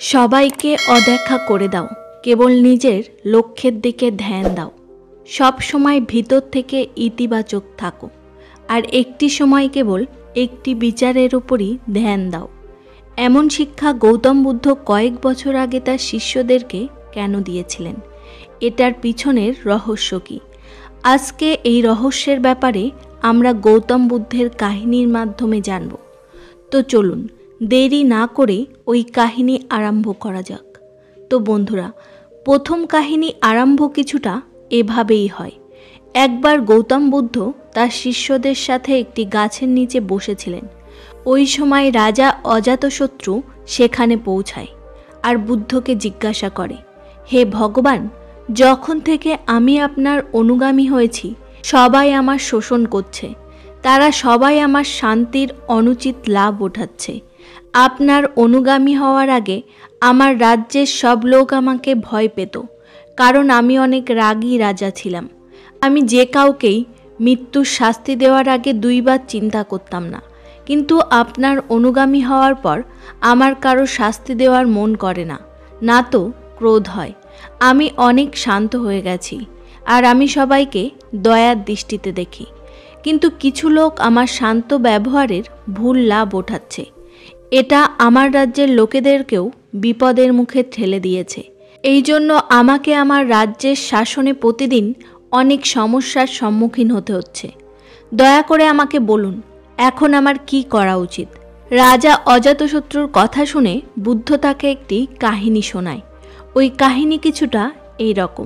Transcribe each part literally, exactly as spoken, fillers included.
সবাইকে অদেখা করে দাও, কেবল নিজের লক্ষ্যের দিকে ধ্যান দাও। সব সময় ভিতর থেকে ইতিবাচক থাকো, আর একটি সময় কেবল একটি বিচারের উপরই ধ্যান দাও। এমন শিক্ষা গৌতম বুদ্ধ কয়েক বছর আগে তার শিষ্যদেরকে কেন দিয়েছিলেন? এটার পিছনের রহস্য কী? আজকে এই রহস্যের ব্যাপারে আমরা গৌতম বুদ্ধের কাহিনীর মাধ্যমে জানব। তো চলুন দেরি না করে ওই কাহিনী আরম্ভ করা যাক। তো বন্ধুরা, প্রথম কাহিনী আরম্ভ কিছুটা এভাবেই হয়। একবার গৌতম বুদ্ধ তার শিষ্যদের সাথে একটি গাছের নিচে বসেছিলেন। ওই সময় রাজা অজাতশত্রু সেখানে পৌঁছায় আর বুদ্ধকে জিজ্ঞাসা করে, হে ভগবান, যখন থেকে আমি আপনার অনুগামী হয়েছি সবাই আমার শোষণ করছে, তারা সবাই আমার শান্তির অনুচিত লাভ ওঠাচ্ছে। আপনার অনুগামী হওয়ার আগে আমার রাজ্যের সব লোক আমাকে ভয় পেত, কারণ আমি অনেক রাগী রাজা ছিলাম। আমি যে কাউকেই মৃত্যুর শাস্তি দেওয়ার আগে দুইবার চিন্তা করতাম না, কিন্তু আপনার অনুগামী হওয়ার পর আমার কারো শাস্তি দেওয়ার মন করে না, না তো ক্রোধ হয়। আমি অনেক শান্ত হয়ে গেছি, আর আমি সবাইকে দয়ার দৃষ্টিতে দেখি। কিন্তু কিছু লোক আমার শান্ত ব্যবহারের ভুল লাভ ওঠাচ্ছে। এটা আমার রাজ্যের লোকেদেরকেও বিপদের মুখে ঠেলে দিয়েছে। এই জন্য আমাকে আমার রাজ্যের শাসনে প্রতিদিন অনেক সমস্যার সম্মুখীন হতে হচ্ছে। দয়া করে আমাকে বলুন, এখন আমার কি করা উচিত? রাজা অজাতশত্রুর কথা শুনে বুদ্ধ তাকে একটি কাহিনী শোনায়। ওই কাহিনী কিছুটা এই রকম।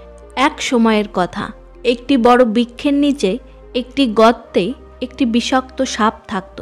এক সময়ের কথা, একটি বড় বৃক্ষের নিচে একটি গর্তে একটি বিষাক্ত সাপ থাকত।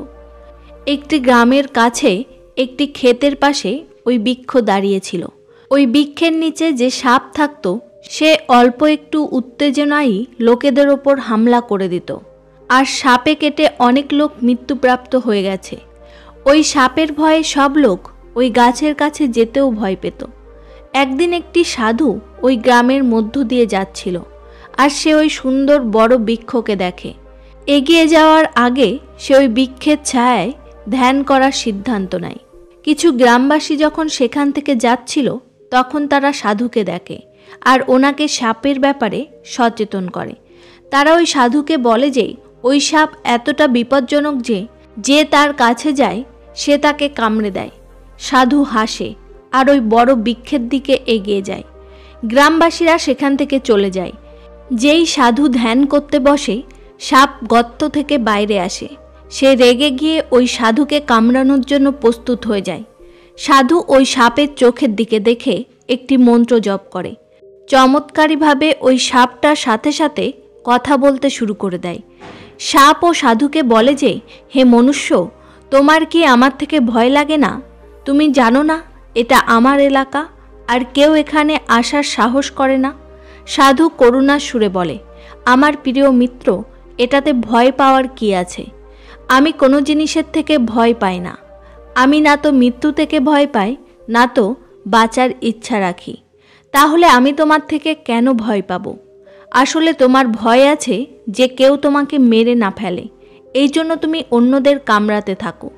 একটি গ্রামের কাছে একটি ক্ষেতের পাশে ওই বৃক্ষ দাঁড়িয়েছিল। ওই বৃক্ষের নিচে যে সাপ থাকত সে অল্প একটু উত্তেজনায় লোকেদের ওপর হামলা করে দিত, আর সাপে কেটে অনেক লোক মৃত্যুপ্রাপ্ত হয়ে গেছে। ওই সাপের ভয়ে সব লোক ওই গাছের কাছে যেতেও ভয় পেত। একদিন একটি সাধু ওই গ্রামের মধ্য দিয়ে যাচ্ছিল, আর সে ওই সুন্দর বড় বৃক্ষকে দেখে। এগিয়ে যাওয়ার আগে সে ওই বৃক্ষের ছায়ায় ধ্যান করার সিদ্ধান্ত নেয়। কিছু গ্রামবাসী যখন সেখান থেকে যাচ্ছিল তখন তারা সাধুকে দেখে আর ওনাকে সাপের ব্যাপারে সচেতন করে। তারা ওই সাধুকে বলে যে ওই সাপ এতটা বিপজ্জনক যে যে তার কাছে যায় সে তাকে কামড়ে দেয়। সাধু হাসে আর ওই বড় বৃক্ষের দিকে এগিয়ে যায়। গ্রামবাসীরা সেখান থেকে চলে যায়। যেই সাধু ধ্যান করতে বসে সাপ গর্ত থেকে বাইরে আসে। সে রেগে গিয়ে ওই সাধুকে কামড়ানোর জন্য প্রস্তুত হয়ে যায়। সাধু ওই সাপের চোখের দিকে দেখে একটি মন্ত্র জপ করে। চমৎকারীভাবে ওই সাপটার সাথে সাথে কথা বলতে শুরু করে দেয়। সাপ ও সাধুকে বলে যে, হে মনুষ্য, তোমার কি আমার থেকে ভয় লাগে না? তুমি জানো না এটা আমার এলাকা, আর কেউ এখানে আসার সাহস করে না? সাধু করুণার সুরে বলে, আমার প্রিয় মিত্র, এটাতে ভয় পাওয়ার কি আছে? আমি কোনো জিনিসের থেকে ভয় পাই না। আমি না তো মৃত্যু থেকে ভয় পাই, না তো বাঁচার ইচ্ছা রাখি। তাহলে আমি তোমার থেকে কেন ভয় পাব? আসলে তোমার ভয় আছে যে কেউ তোমাকে মেরে না ফেলে, এই জন্য তুমি অন্যদের কামড়াতে থাকো।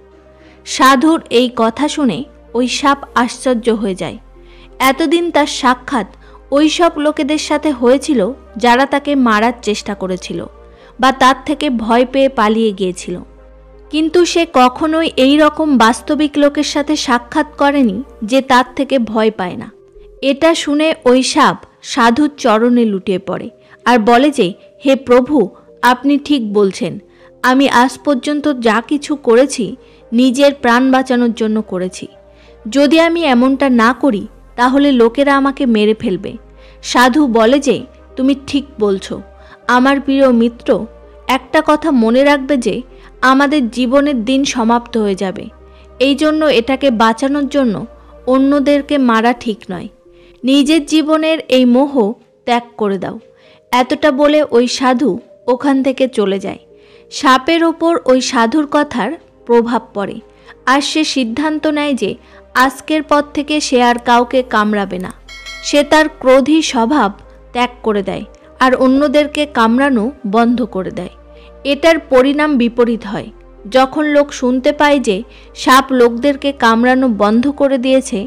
সাধুর এই কথা শুনে ওই সাপ আশ্চর্য হয়ে যায়। এতদিন তার সাক্ষাৎ ওই সব লোকেদের সাথে হয়েছিল যারা তাকে মারার চেষ্টা করেছিল বা তার থেকে ভয় পেয়ে পালিয়ে গিয়েছিল, কিন্তু সে কখনোই এই রকম বাস্তবিক লোকের সাথে সাক্ষাৎ করেনি যে তার থেকে ভয় পায় না। এটা শুনে ওই সাপ সাধুর চরণে লুটিয়ে পড়ে আর বলে যে, হে প্রভু, আপনি ঠিক বলছেন। আমি আজ পর্যন্ত যা কিছু করেছি নিজের প্রাণ বাঁচানোর জন্য করেছি। যদি আমি এমনটা না করি তাহলে লোকেরা আমাকে মেরে ফেলবে। সাধু বলে যে, তুমি ঠিক বলছো। আমার প্রিয় মিত্র, একটা কথা মনে রাখবে যে আমাদের জীবনের দিন সমাপ্ত হয়ে যাবে। এই জন্য এটাকে বাঁচানোর জন্য অন্যদেরকে মারা ঠিক নয়। নিজের জীবনের এই মোহ ত্যাগ করে দাও। এতটা বলে ওই সাধু ওখান থেকে চলে যায়। সাপের ওপর ওই সাধুর কথার প্রভাব পড়ে, আর সে সিদ্ধান্ত নেয় যে আজকের পর থেকে সে আর কাউকে কামড়াবে না। সে তার ক্রোধী স্বভাব ত্যাগ করে দেয় আর অন্যদেরকে কামড়ানো বন্ধ করে দেয়। এটার পরিণাম বিপরীত হয়। যখন লোক শুনতে পায় যে সাপ লোকদেরকে কামড়ানো বন্ধ করে দিয়েছে,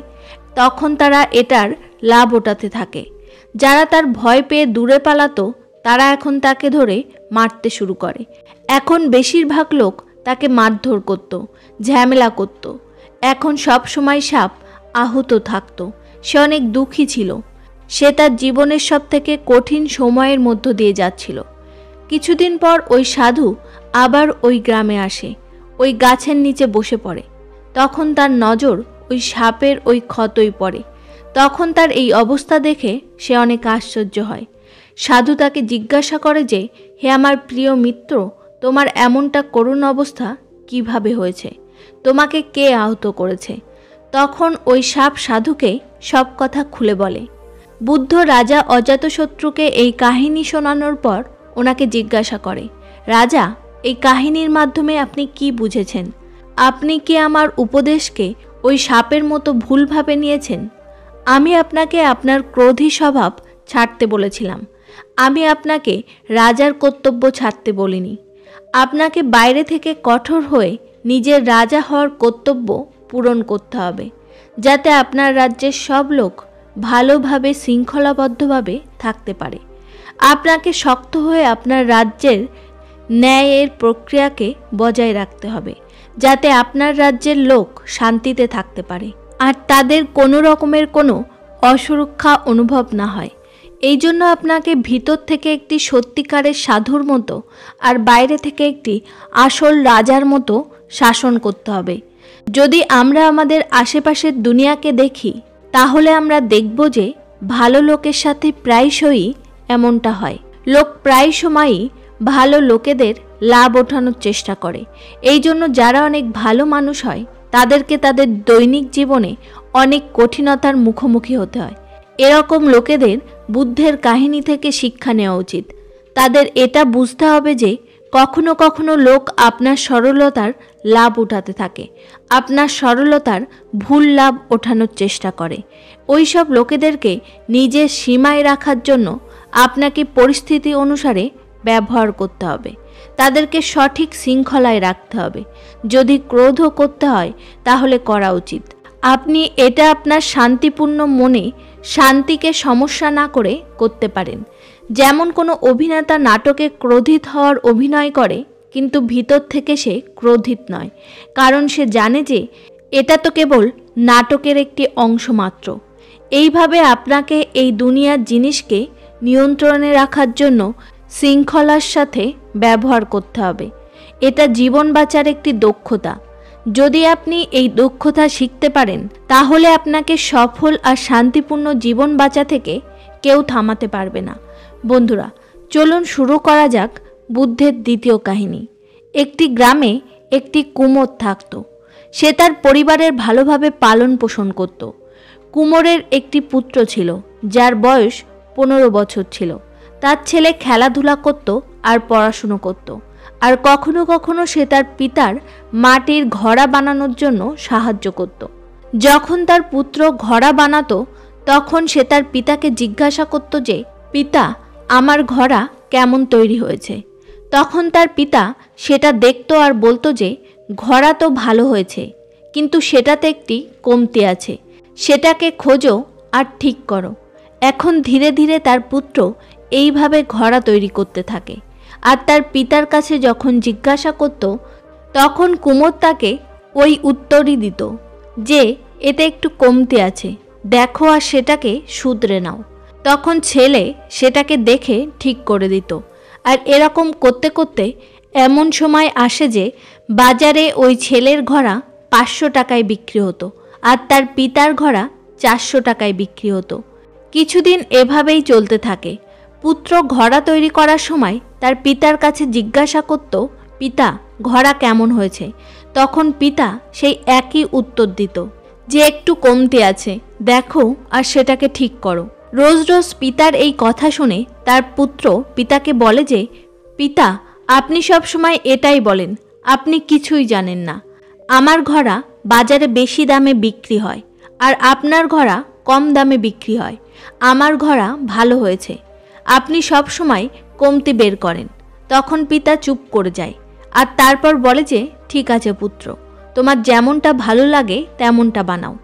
তখন তারা এটার লাভ ওঠাতে থাকে। যারা তার ভয় পেয়ে দূরে পালাতো তারা এখন তাকে ধরে মারতে শুরু করে। এখন বেশিরভাগ লোক তাকে মারধর করত, ঝামেলা করত। এখন সব সময় সাপ আহত থাকতো। সে অনেক দুঃখী ছিল। সে তার জীবনের সব থেকে কঠিন সময়ের মধ্য দিয়ে যাচ্ছিল। কিছুদিন পর ওই সাধু আবার ওই গ্রামে আসে, ওই গাছের নিচে বসে পড়ে। তখন তার নজর ওই সাপের ওই ক্ষতই পড়ে। তখন তার এই অবস্থা দেখে সে অনেক আশ্চর্য হয়। সাধু তাকে জিজ্ঞাসা করে যে, হে আমার প্রিয় মিত্র, তোমার এমনটা করুণ অবস্থা কিভাবে হয়েছে? তোমাকে কে আহত করেছে? তখন ওই সাপ সাধুকে সব কথা খুলে বলে। বুদ্ধ রাজা অজাতশত্রুকে এই কাহিনী শোনানোর পর ওনাকে জিজ্ঞাসা করে, রাজা, এই কাহিনীর মাধ্যমে আপনি কি বুঝেছেন? আপনি কি আমার উপদেশকে ওই সাপের মতো ভুলভাবে নিয়েছেন? আমি আপনাকে আপনার ক্রোধী স্বভাব ছাড়তে বলেছিলাম। আমি আপনাকে রাজার কর্তব্য ছাড়তে বলিনি। আপনাকে বাইরে থেকে কঠোর হয়ে নিজের রাজা হওয়ার কর্তব্য পূরণ করতে হবে, যাতে আপনার রাজ্যের সব লোক ভালোভাবে শৃঙ্খলাবদ্ধভাবে থাকতে পারে। আপনাকে শক্ত হয়ে আপনার রাজ্যের ন্যায়ের প্রক্রিয়াকে বজায় রাখতে হবে, যাতে আপনার রাজ্যের লোক শান্তিতে থাকতে পারে আর তাদের কোনো রকমের কোনো অসুরক্ষা অনুভব না হয়। এই জন্য আপনাকে ভিতর থেকে একটি সত্যিকারের সাধুর মতো আর বাইরে থেকে একটি আসল রাজার মতো শাসন করতে হবে। যদি আমরা আমাদের আশেপাশের দুনিয়াকে দেখি, তাহলে আমরা দেখব যে ভালো লোকের সাথে প্রায়শই এমনটা হয়। লোক প্রায় সময়ই ভালো লোকেদের লাভ ওঠানোর চেষ্টা করে। এই জন্য যারা অনেক ভালো মানুষ হয় তাদেরকে তাদের দৈনিক জীবনে অনেক কঠিনতার মুখোমুখি হতে হয়। এরকম লোকেদের বুদ্ধের কাহিনী থেকে শিক্ষা নেওয়া উচিত। তাদের এটা বুঝতে হবে যে কখনো কখনো লোক আপনার সরলতার লাভ উঠাতে থাকে, আপনার সরলতার ভুল লাভ ওঠানোর চেষ্টা করে। ওই সব লোকেদেরকে নিজের সীমায় রাখার জন্য আপনাকে পরিস্থিতি অনুসারে ব্যবহার করতে হবে। তাদেরকে সঠিক শৃঙ্খলায় রাখতে হবে। যদি ক্রোধও করতে হয় তাহলে করা উচিত। আপনি এটা আপনার শান্তিপূর্ণ মনে শান্তিকে সমস্যা না করে করতে পারেন। যেমন কোনো অভিনেতা নাটকে ক্রোধিত হওয়ার অভিনয় করে, কিন্তু ভিতর থেকে সে ক্রোধিত নয়, কারণ সে জানে যে এটা তো কেবল নাটকের একটি অংশ মাত্র। এইভাবে আপনাকে এই দুনিয়ার জিনিসকে নিয়ন্ত্রণে রাখার জন্য শৃঙ্খলার সাথে ব্যবহার করতে হবে। এটা জীবন বাঁচার একটি দক্ষতা। যদি আপনি এই দক্ষতা শিখতে পারেন, তাহলে আপনাকে সফল আর শান্তিপূর্ণ জীবন বাঁচা থেকে কেউ থামাতে পারবে না। বন্ধুরা, চলুন শুরু করা যাক বুদ্ধের দ্বিতীয় কাহিনী। একটি গ্রামে একটি কুমোর থাকত। সে তার পরিবারের ভালোভাবে পালন পোষণ করত। কুমোরের একটি পুত্র ছিল, যার বয়স পনেরো বছর ছিল। তার ছেলে খেলাধুলা করত আর পড়াশুনো করত, আর কখনো কখনো সে তার পিতার মাটির ঘড়া বানানোর জন্য সাহায্য করত। যখন তার পুত্র ঘড়া বানাতো, তখন সে তার পিতাকে জিজ্ঞাসা করত যে, পিতা, আমার ঘড়া কেমন তৈরি হয়েছে? তখন তার পিতা সেটা দেখত আর বলতো যে, ঘড়া তো ভালো হয়েছে, কিন্তু সেটাতে একটি কমতি আছে, সেটাকে খোঁজো আর ঠিক করো। এখন ধীরে ধীরে তার পুত্র এইভাবে ঘড়া তৈরি করতে থাকে। আর তার পিতার কাছে যখন জিজ্ঞাসা করত, তখন কুমোর তাকে ওই উত্তরই দিত যে, এতে একটু কমতি আছে, দেখো আর সেটাকে শুধরে নাও। তখন ছেলে সেটাকে দেখে ঠিক করে দিত। আর এরকম করতে করতে এমন সময় আসে যে বাজারে ওই ছেলের ঘড়া পাঁচশো টাকায় বিক্রি হতো, আর তার পিতার ঘড়া চারশো টাকায় বিক্রি হতো। কিছুদিন এভাবেই চলতে থাকে। পুত্র ঘড়া তৈরি করার সময় তার পিতার কাছে জিজ্ঞাসা করত, পিতা, ঘড়া কেমন হয়েছে? তখন পিতা সেই একই উত্তর দিত যে, একটু কমতি আছে, দেখো আর সেটাকে ঠিক করো। রোজ রোজ পিতার এই কথা শুনে তার পুত্র পিতাকে বলে যে, পিতা, আপনি সব সময় এটাই বলেন, আপনি কিছুই জানেন না। আমার ঘড়া বাজারে বেশি দামে বিক্রি হয়, আর আপনার ঘড়া কম দামে বিক্রি হয়। আমার ঘড়া ভালো হয়েছে, আপনি সব সময় কমতি বের করেন। তখন পিতা চুপ করে যায়, আর তারপর বলে যে, ঠিক আছে পুত্র, তোমার যেমনটা ভালো লাগে তেমনটা বানাও।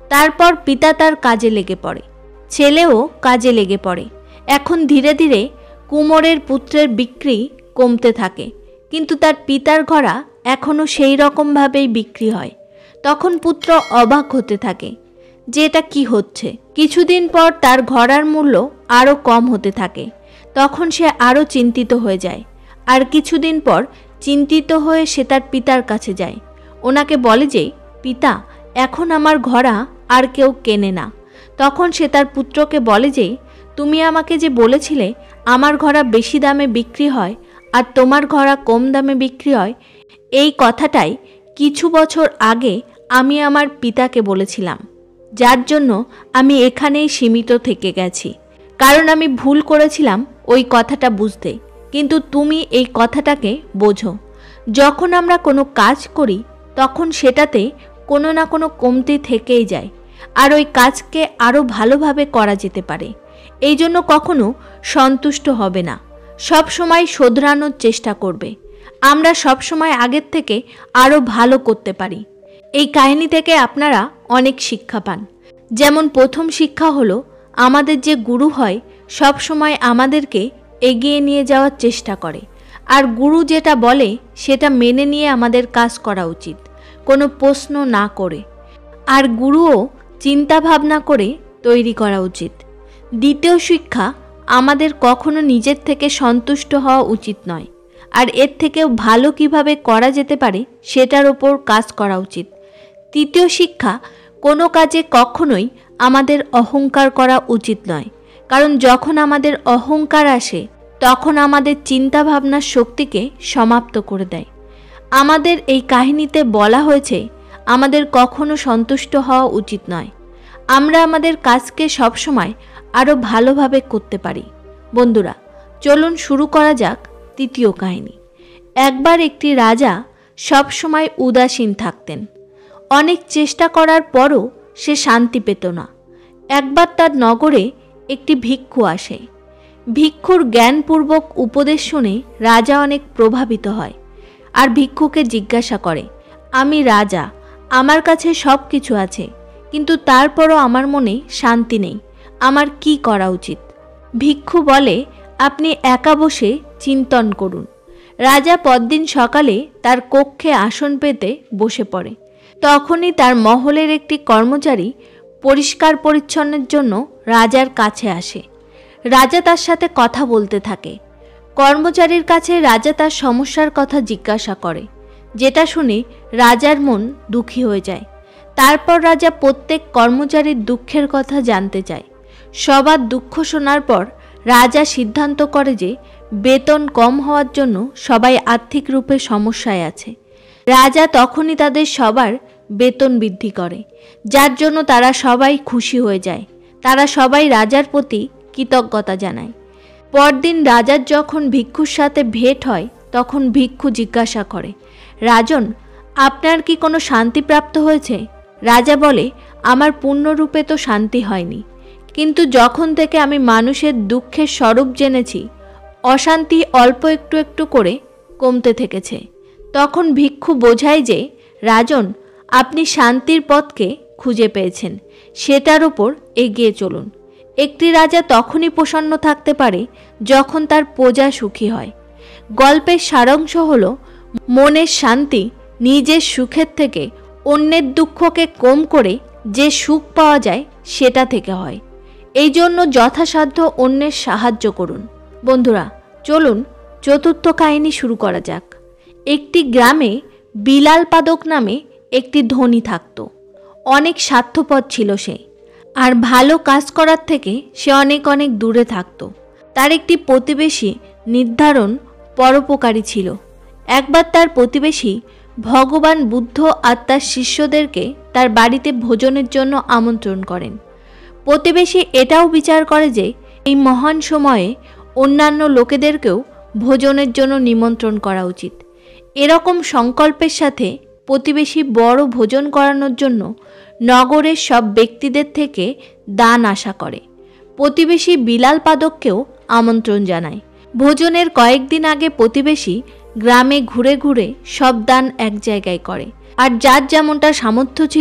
তারপর পিতা তার কাজে লেগে পড়ে, ছেলেও কাজে লেগে পড়ে। এখন ধীরে ধীরে কুমোরের পুত্রের বিক্রি কমতে থাকে, কিন্তু তার পিতার ঘোড়া এখনও সেই রকমভাবেই বিক্রি হয়। তখন পুত্র অবাক হতে থাকে যে এটা কী হচ্ছে। কিছুদিন পর তার ঘোড়ার মূল্য আরও কম হতে থাকে। তখন সে আরও চিন্তিত হয়ে যায়। আর কিছুদিন পর চিন্তিত হয়ে সে তার পিতার কাছে যায়, ওনাকে বলে যে পিতা, এখন আমার ঘোড়া আর কেউ কেনে না। তখন সে তার পুত্রকে বলে যে তুমি আমাকে যে বলেছিলে আমার ঘোড়া বেশি দামে বিক্রি হয় আর তোমার ঘোড়া কম দামে বিক্রি হয়, এই কথাটাই কিছু বছর আগে আমি আমার পিতাকে বলেছিলাম, যার জন্য আমি এখানেই সীমিত থেকে গেছি। কারণ আমি ভুল করেছিলাম ওই কথাটা বুঝতে, কিন্তু তুমি এই কথাটাকে বোঝো। যখন আমরা কোনো কাজ করি তখন সেটাতে কোনো না কোনো কমতি থেকেই যায়, আর ওই কাজকে আরও ভালোভাবে করা যেতে পারে। এই জন্য কখনো সন্তুষ্ট হবে না, সব সময় শোধরানোর চেষ্টা করবে। আমরা সব সময় আগের থেকে আরও ভালো করতে পারি। এই কাহিনী থেকে আপনারা অনেক শিক্ষা পান। যেমন প্রথম শিক্ষা হলো, আমাদের যে গুরু হয় সব সময় আমাদেরকে এগিয়ে নিয়ে যাওয়ার চেষ্টা করে, আর গুরু যেটা বলে সেটা মেনে নিয়ে আমাদের কাজ করা উচিত, কোনো প্রশ্ন না করে। আর গুরুও চিন্তা ভাবনা করে তৈরি করা উচিত। দ্বিতীয় শিক্ষা, আমাদের কখনো নিজের থেকে সন্তুষ্ট হওয়া উচিত নয়, আর এর থেকেও ভালো কিভাবে করা যেতে পারে সেটার ওপর কাজ করা উচিত। তৃতীয় শিক্ষা, কোনো কাজে কখনোই আমাদের অহংকার করা উচিত নয়, কারণ যখন আমাদের অহংকার আসে তখন আমাদের চিন্তা ভাবনার শক্তিকে সমাপ্ত করে দেয়। আমাদের এই কাহিনীতে বলা হয়েছে আমাদের কখনো সন্তুষ্ট হওয়া উচিত নয়। আমরা আমাদের কাজকে সবসময় আরও ভালোভাবে করতে পারি। বন্ধুরা, চলুন শুরু করা যাক তৃতীয় কাহিনী। একবার একটি রাজা সব সময় উদাসীন থাকতেন। অনেক চেষ্টা করার পরও সে শান্তি পেত না। একবার তার নগরে একটি ভিক্ষু আসে। ভিক্ষুর জ্ঞানপূর্বক উপদেশ শুনে রাজা অনেক প্রভাবিত হয়, আর ভিক্ষুকে জিজ্ঞাসা করে, আমি রাজা, আমার কাছে সব কিছু আছে, কিন্তু তারপরও আমার মনে শান্তি নেই, আমার কি করা উচিত? ভিক্ষু বলে, আপনি একা বসে চিন্তন করুন। রাজা পরদিন সকালে তার কক্ষে আসন পেতে বসে পড়ে। তখনই তার মহলের একটি কর্মচারী পরিষ্কার পরিচ্ছন্নের জন্য রাজার কাছে আসে। রাজা তার সাথে কথা বলতে থাকে। কর্মচারীর কাছে রাজা তার সমস্যার কথা জিজ্ঞাসা করে, যেটা শুনে রাজার মন দুঃখী হয়ে যায়। তারপর রাজা প্রত্যেক কর্মচারীর দুঃখের কথা জানতে চায়। সবার দুঃখ শোনার পর রাজা সিদ্ধান্ত করে যে বেতন কম হওয়ার জন্য সবাই আর্থিক রূপে সমস্যায় আছে। রাজা তখনই তাদের সবার বেতন বৃদ্ধি করে, যার জন্য তারা সবাই খুশি হয়ে যায়। তারা সবাই রাজার প্রতি কৃতজ্ঞতা জানায়। পরদিন রাজার যখন ভিক্ষুর সাথে ভেট হয় তখন ভিক্ষু জিজ্ঞাসা করে, রাজন, আপনার কি কোনো শান্তি প্রাপ্ত হয়েছে? রাজা বলে, আমার পূর্ণরূপে তো শান্তি হয়নি, কিন্তু যখন থেকে আমি মানুষের দুঃখের স্বরূপ জেনেছি, অশান্তি অল্প একটু একটু করে কমতে থেকেছে। তখন ভিক্ষু বোঝায় যে, রাজন, আপনি শান্তির পথকে খুঁজে পেয়েছেন, সেটার উপর এগিয়ে চলুন। একটি রাজা তখনই প্রসন্ন থাকতে পারে যখন তার প্রজা সুখী হয়। গল্পের সারাংশ হল, মনের শান্তি নিজের সুখের থেকে অন্যের দুঃখকে কম করে যে সুখ পাওয়া যায় সেটা থেকে হয়। এই জন্য যথাসাধ্য অন্যের সাহায্য করুন। বন্ধুরা, চলুন চতুর্থ কাহিনী শুরু করা যাক। একটি গ্রামে বিলাল পাদক নামে একটি ধনী থাকত। অনেক স্বার্থপর ছিল সে, আর ভালো কাজ করার থেকে সে অনেক অনেক দূরে থাকত। তার একটি প্রতিবেশী নির্ধারণ পরোপকারী ছিল। একবার তার প্রতিবেশী ভগবান বুদ্ধ আর তার শিষ্যদেরকে তার বাড়িতে ভোজনের জন্য আমন্ত্রণ করেন। প্রতিবেশী এটাও বিচার করে যে এই মহান সময়ে অন্যান্য লোকেদেরকেও ভোজনের জন্য নিমন্ত্রণ করা উচিত। এরকম সংকল্পের সাথে প্রতিবেশী বড় ভোজন করানোর জন্য নগরের সব ব্যক্তিদের থেকে দান আশা করে। প্রতিবেশী বিলাল পাদককেও আমন্ত্রণ জানায়। ভোজনের কয়েকদিন আগে প্রতিবেশী গ্রামে ঘুরে ঘুরে সব দান এক জায়গায় করে, আর যার যেমনটা সামর্থ্য ছিল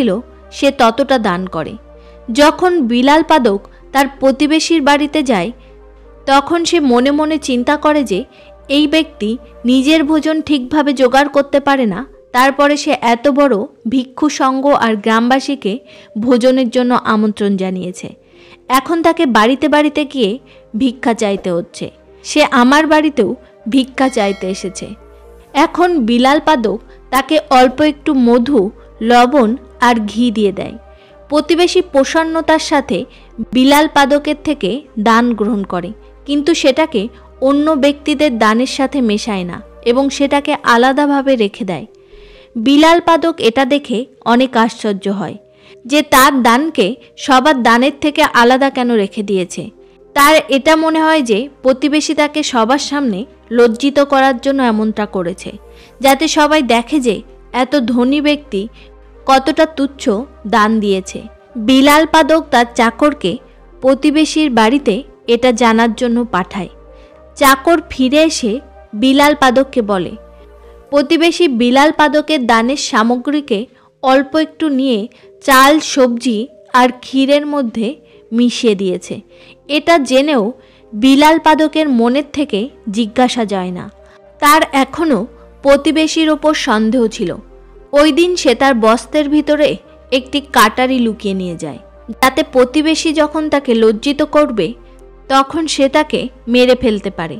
সে ততটা দান করে। যখন বিলাল পাদক তার প্রতিবেশীর বাড়িতে যায় তখন সে মনে মনে চিন্তা করে যে এই ব্যক্তি নিজের ভোজন ঠিকভাবে জোগাড় করতে পারে না, তারপরে সে এত বড় ভিক্ষু সঙ্গ আর গ্রামবাসীকে ভোজনের জন্য আমন্ত্রণ জানিয়েছে। এখন তাকে বাড়িতে বাড়িতে গিয়ে ভিক্ষা চাইতে হচ্ছে। সে আমার বাড়িতেও ভিক্ষা চাইতে এসেছে। এখন বিলাল পাদক তাকে অল্প একটু মধু, লবণ আর ঘি দিয়ে দেয়। প্রতিবেশী প্রসন্নতার সাথে বিলাল পাদকের থেকে দান গ্রহণ করে, কিন্তু সেটাকে অন্য ব্যক্তিদের দানের সাথে মেশায় না এবং সেটাকে আলাদাভাবে রেখে দেয়। বিলাল পাদক এটা দেখে অনেক আশ্চর্য হয় যে তার দানকে সবার দানের থেকে আলাদা কেন রেখে দিয়েছে। তার এটা মনে হয় যে প্রতিবেশী তাকে সবার সামনে লজ্জিত করার জন্য এমনটা করেছে, যাতে সবাই দেখে যে এত ধনী ব্যক্তি কতটা তুচ্ছ দান দিয়েছে। বিলাল পাদক তার চাকরকে প্রতিবেশীর বাড়িতে এটা জানার জন্য পাঠায়। চাকর ফিরে এসে বিলাল পাদককে বলে, প্রতিবেশী বিলাল পাদকের দানের সামগ্রীকে অল্প একটু নিয়ে চাল, সবজি আর ক্ষীরের মধ্যে মিশিয়ে দিয়েছে। এটা জেনেও বিলাল পাদকের মনের থেকে জিজ্ঞাসা যায় না। তার এখনও প্রতিবেশীর ওপর সন্দেহ ছিল। ওই দিন সে তার বস্ত্রের ভিতরে একটি কাটারি লুকিয়ে নিয়ে যায়, যাতে প্রতিবেশী যখন তাকে লজ্জিত করবে তখন সে তাকে মেরে ফেলতে পারে।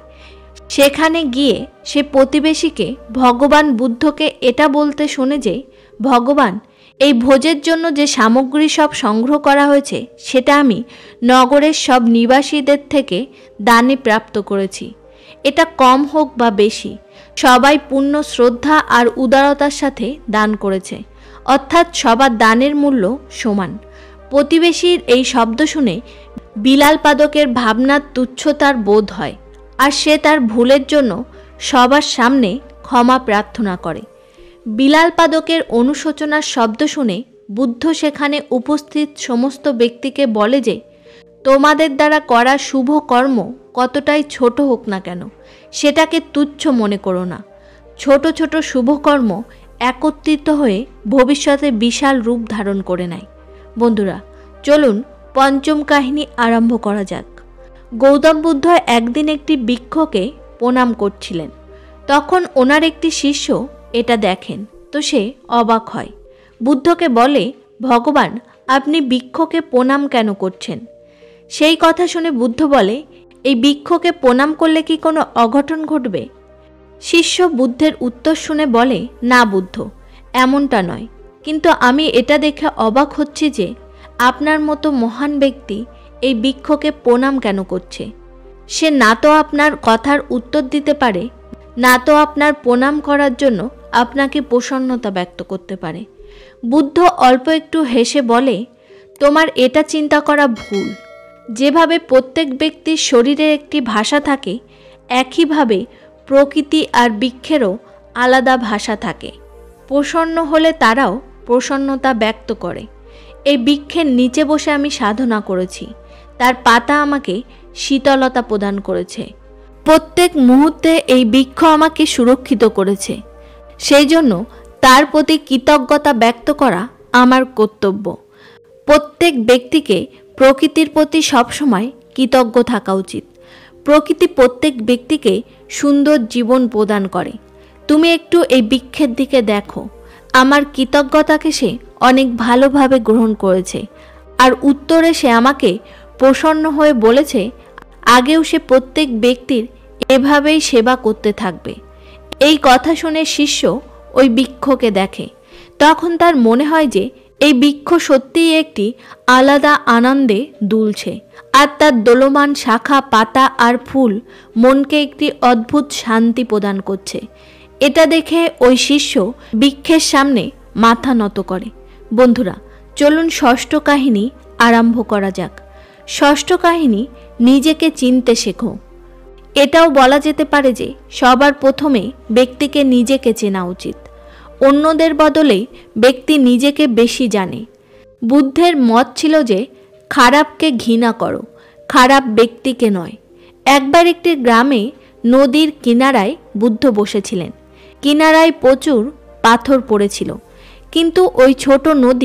সেখানে গিয়ে সে প্রতিবেশীকে ভগবান বুদ্ধকে এটা বলতে শোনে যে ভগবান, এই ভোজের জন্য যে সামগ্রী সব সংগ্রহ করা হয়েছে সেটা আমি নগরের সব নিবাসীদের থেকে দানে প্রাপ্ত করেছি। এটা কম হোক বা বেশি, সবাই পূর্ণ শ্রদ্ধা আর উদারতার সাথে দান করেছে, অর্থাৎ সবার দানের মূল্য সমান। প্রতিবেশীর এই শব্দ শুনে বিলাল পাদকের ভাবনার তুচ্ছতার বোধ হয় আর সে তার ভুলের জন্য সবার সামনে ক্ষমা প্রার্থনা করে। বিলাল পাদকের অনুশোচনার শব্দ শুনে বুদ্ধ সেখানে উপস্থিত সমস্ত ব্যক্তিকে বলে যে তোমাদের দ্বারা করা শুভ কর্ম কতটাই ছোট হোক না কেন, সেটাকে তুচ্ছ মনে করো না। ছোট ছোট শুভকর্ম একত্রিত হয়ে ভবিষ্যতে বিশাল রূপ ধারণ করে নেয়। বন্ধুরা, চলুন পঞ্চম কাহিনী আরম্ভ করা যাক। গৌতম বুদ্ধ একদিন একটি বৃক্ষকে প্রণাম করছিলেন। তখন ওনার একটি শিষ্য এটা দেখেন, তো সে অবাক হয়। বুদ্ধকে বলে, ভগবান, আপনি বৃক্ষকে প্রণাম কেন করছেন? সেই কথা শুনে বুদ্ধ বলে, এই বৃক্ষকে প্রণাম করলে কি কোনো অঘটন ঘটবে? শিষ্য বুদ্ধের উত্তর শুনে বলে, না বুদ্ধ, এমনটা নয়, কিন্তু আমি এটা দেখে অবাক হচ্ছি যে আপনার মতো মহান ব্যক্তি এই বৃক্ষকে প্রণাম কেন করছে। সে না তো আপনার কথার উত্তর দিতে পারে, না তো আপনার প্রণাম করার জন্য আপনাকে প্রসন্নতা ব্যক্ত করতে পারে। বুদ্ধ অল্প একটু হেসে বলে, তোমার এটা চিন্তা করা ভুল। যেভাবে প্রত্যেক ব্যক্তির শরীরের একটি ভাষা থাকে, একইভাবে প্রকৃতি আর বৃক্ষেরও আলাদা ভাষা থাকে। প্রসন্ন হলে তারাও প্রসন্নতা ব্যক্ত করে। এই বৃক্ষের নিচে বসে আমি সাধনা করেছি, তার পাতা আমাকে শীতলতা প্রদান করেছে। প্রত্যেক মুহূর্তে এই বৃক্ষ আমাকে সুরক্ষিত করেছে। সেই জন্য তার প্রতি কৃতজ্ঞতা ব্যক্ত করা আমার কর্তব্য। প্রত্যেক ব্যক্তিকে প্রকৃতির প্রতি সবসময় কৃতজ্ঞ থাকা উচিত। প্রকৃতি প্রত্যেক ব্যক্তিকে সুন্দর জীবন প্রদান করে। তুমি একটু এই বৃক্ষের দিকে দেখো, আমার কৃতজ্ঞতাকে সে অনেক ভালোভাবে গ্রহণ করেছে। আর উত্তরে সে আমাকে প্রসন্ন হয়ে বলেছে আগেও সে প্রত্যেক ব্যক্তির এভাবেই সেবা করতে থাকবে। এই কথা শুনে শিষ্য ওই বৃক্ষকে দেখে। তখন তার মনে হয় যে এই বৃক্ষ সত্যিই একটি আলাদা আনন্দে দুলছে, আর তার দোলমান শাখা, পাতা আর ফুল মনকে একটি অদ্ভুত শান্তি প্রদান করছে। এটা দেখে ওই শিষ্য বৃক্ষের সামনে মাথা নত করে। বন্ধুরা, চলুন ষষ্ঠ কাহিনী আরম্ভ করা যাক। ষষ্ঠ কাহিনী, নিজেকে চিনতে শেখো। এটাও বলা যেতে পারে যে সবার প্রথমে ব্যক্তিকে নিজেকে চেনা উচিত। অন্যদের বদলে ব্যক্তি নিজেকে বেশি জানে। বুদ্ধের মত ছিল যে খারাপকে ঘৃণা করো, খারাপ ব্যক্তিকে নয়। একবার একটি গ্রামে নদীর কিনারায় বুদ্ধ বসেছিলেন। কিনারায় প্রচুর পাথর পড়েছিল, কিন্তু ওই ছোট নদী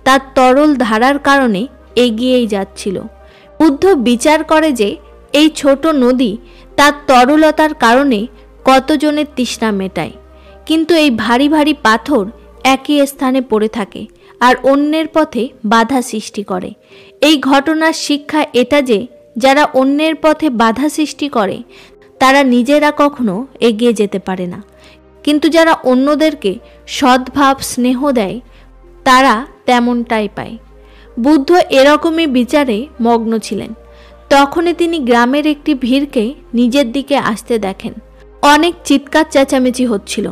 তার তরল ধারার কারণে এগিয়েই যাচ্ছিল। বুদ্ধ বিচার করে যে এই ছোট নদী তার তরলতার কারণে কতজনের তৃষ্ণা মেটায়, কিন্তু এই ভারী ভারী পাথর একই স্থানে পড়ে থাকে আর অন্যের পথে বাধা সৃষ্টি করে। এই ঘটনার শিক্ষা এটা যে যারা অন্যের পথে বাধা সৃষ্টি করে তারা নিজেরা কখনো এগিয়ে যেতে পারে না, কিন্তু যারা অন্যদেরকে সদ্ভাব স্নেহ দেয় তারা তেমনটাই পায়। বুদ্ধ এরকমই বিচারে মগ্ন ছিলেন। তখনই তিনি গ্রামের একটি ভিড়কে নিজের দিকে আসতে দেখেন। অনেক চিৎকার চেঁচামেচি হচ্ছিল,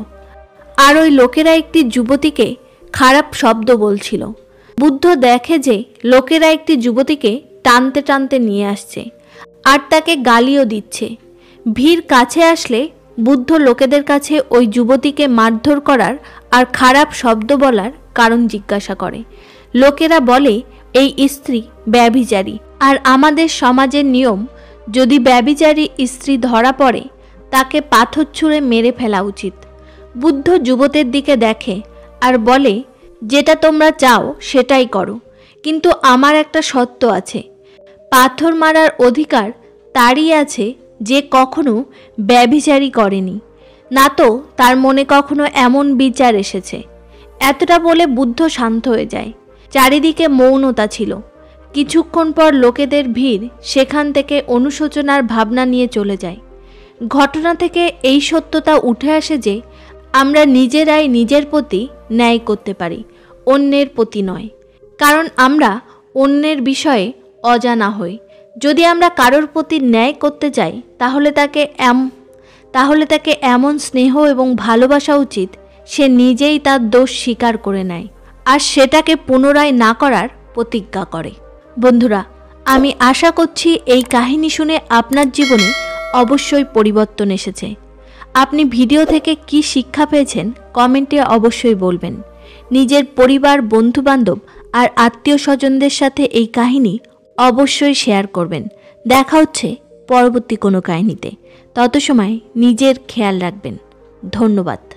আর ওই লোকেরা একটি যুবতীকে খারাপ শব্দ বলছিল। বুদ্ধ দেখে যে লোকেরা একটি যুবতীকে টানতে টানতে নিয়ে আসছে আর তাকে গালিও দিচ্ছে। ভিড় কাছে আসলে বুদ্ধ লোকেদের কাছে ওই যুবতীকে মারধর করার আর খারাপ শব্দ বলার কারণ জিজ্ঞাসা করে। লোকেরা বলে এই স্ত্রী ব্যভিচারী, আর আমাদের সমাজের নিয়ম যদি ব্যভিচারী স্ত্রী ধরা পড়ে তাকে পাথর ছুঁড়ে মেরে ফেলা উচিত। বুদ্ধ যুবতীর দিকে দেখে আর বলে, যেটা তোমরা চাও সেটাই করো, কিন্তু আমার একটা শর্ত আছে। পাথর মারার অধিকার তারই আছে যে কখনো ব্যভিচারী করেনি, না তো তার মনে কখনো এমন বিচার এসেছে। এতটা বলে বুদ্ধ শান্ত হয়ে যায়। চারিদিকে মৌনতা ছিল। কিছুক্ষণ পর লোকেদের ভিড় সেখান থেকে অনুশোচনার ভাবনা নিয়ে চলে যায়। ঘটনা থেকে এই সত্যতা উঠে আসে যে আমরা নিজেরাই নিজের প্রতি ন্যায় করতে পারি, অন্যের প্রতি নয়। কারণ আমরা অন্যের বিষয়ে অজানা হই। যদি আমরা কারোর প্রতি ন্যায় করতে চাই তাহলে তাকে এম তাহলে তাকে এমন স্নেহ এবং ভালোবাসা উচিত সে নিজেই তার দোষ স্বীকার করে নেয় আর সেটাকে পুনরায় না করার প্রতিজ্ঞা করে। বন্ধুরা, আমি আশা করছি এই কাহিনী শুনে আপনার জীবনে অবশ্যই পরিবর্তন এসেছে। আপনি ভিডিও থেকে কি শিক্ষা পেয়েছেন কমেন্টে অবশ্যই বলবেন। নিজের পরিবার, বন্ধুবান্ধব আর আত্মীয় স্বজনদের সাথে এই কাহিনী অবশ্যই শেয়ার করবেন। দেখা হচ্ছে পরবর্তী কোনো কাহিনীতে। তত সময় নিজের খেয়াল রাখবেন। ধন্যবাদ।